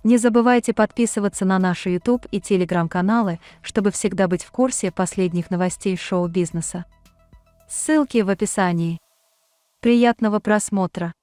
Не забывайте подписываться на наши YouTube и Telegram-каналы, чтобы всегда быть в курсе последних новостей шоу-бизнеса. Ссылки в описании. Приятного просмотра!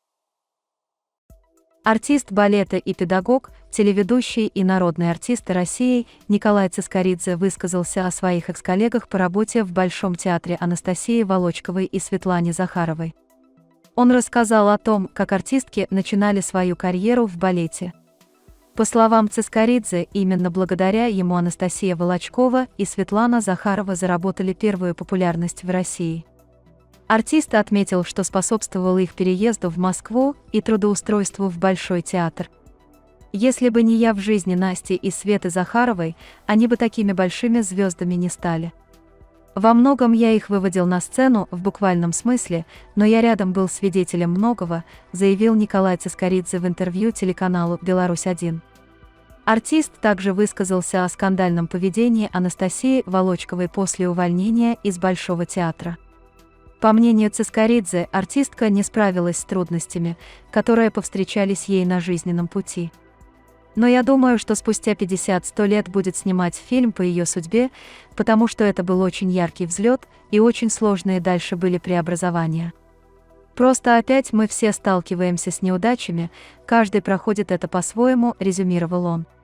Артист балета и педагог, телеведущий и народный артист России Николай Цискоридзе высказался о своих экс-коллегах по работе в Большом театре Анастасии Волочковой и Светлане Захаровой. Он рассказал о том, как артистки начинали свою карьеру в балете. По словам Цискоридзе, именно благодаря ему Анастасия Волочкова и Светлана Захарова заработали первую популярность в России. Артист отметил, что способствовало их переезду в Москву и трудоустройству в Большой театр. Если бы не я в жизни Насти и Светы Захаровой, они бы такими большими звездами не стали. Во многом я их выводил на сцену в буквальном смысле, но я рядом был свидетелем многого, заявил Николай Цискоридзе в интервью телеканалу «Беларусь-1». Артист также высказался о скандальном поведении Анастасии Волочковой после увольнения из Большого театра. По мнению Цискоридзе, артистка не справилась с трудностями, которые повстречались ей на жизненном пути. Но я думаю, что спустя 50-100 лет будет снимать фильм по ее судьбе, потому что это был очень яркий взлет и очень сложные дальше были преобразования. Просто опять мы все сталкиваемся с неудачами, каждый проходит это по-своему, резюмировал он.